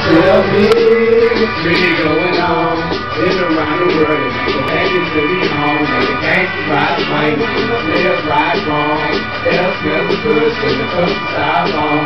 Tell me what's really going on. Been around the world and so happy to be home. And the gangsters ride swing, the players ride wrong. They'll smell the good when the cups are on.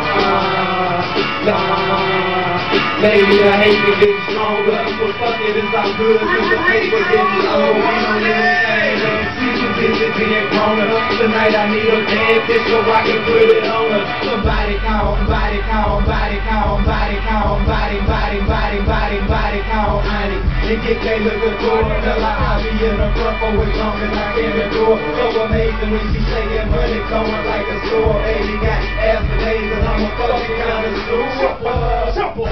Maybe the hate will get stronger, but fuck it, it's all good. Cause the hate will get longer. We don't live in season visit being grown up. Tonight I need a bad bitch so I can put it on her. Somebody call, somebody call, somebody call, somebody call, somebody call Annie. And get they look at door. Tell her I'll be in the front for as long as I can adore. So amazing when she shaking money going like a store. Baby got ass for days and I'm a fucking connoisseur. Shuffle,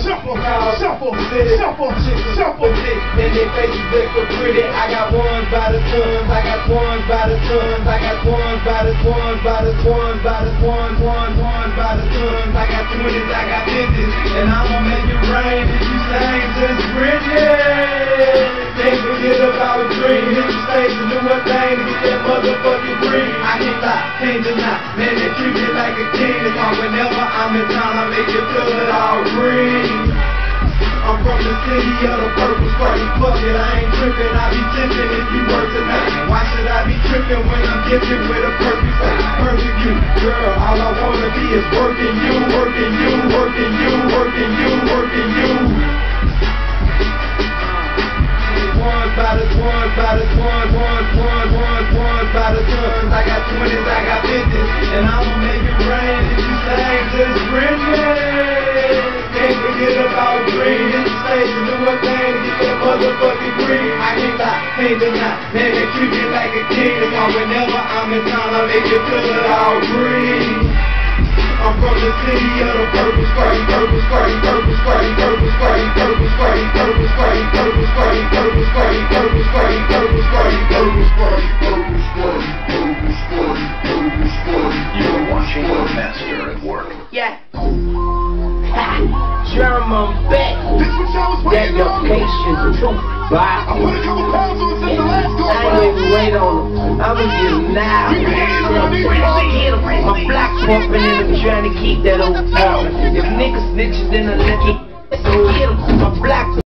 dick. Then they faces look so pretty. I got ones by the tons, I got ones by the tons, I got ones by the ones by the ones by the ones by the tons. I got 20s, I got 50s, and I'ma make it rain if you sing just Britney. Can't forget about a dream. Hit the stage and do a thing to get that motherfucking green. I can't lie, can't deny. Man, they treat me like a king. It's all whenever I'm in town, I make you feel it all green. I'm from the city of the purple sprite. Fuck it, I ain't tripping. I be tipping if you work tonight. Why should I be tripping when I'm gifted with a perfect sight? Perfect you, girl. All I wanna be is working you, working you, working you, working you, working you. Ones by the ones by the ones by the tons. I got 20s, I got 50s, and I'ma make it rain if you say just Britney. Can't forget about green. Hit the stage and do a thing to get that motherfucking green. I can't lie, can't deny. Man, they treat me like a king. That's why whenever I'm in town, I make you feel it all green. I'm from the city of the purple sprite, purple sprite, purple sprite, purple sprite, purple sprite, purple sprite, purple sprite, purple sprite, purple sprite, purple sprite, purple sprite, purple sprite, purple sprite, purple sprite. You're watching the master at work. Yeah. German back. That location too far. I put a couple pounds on since the last go. I ain't even wait on them. I'ma get them now. My block pumping and I'm trying to keep that old power. If niggas snitches, then I let you. So get 'em. My block.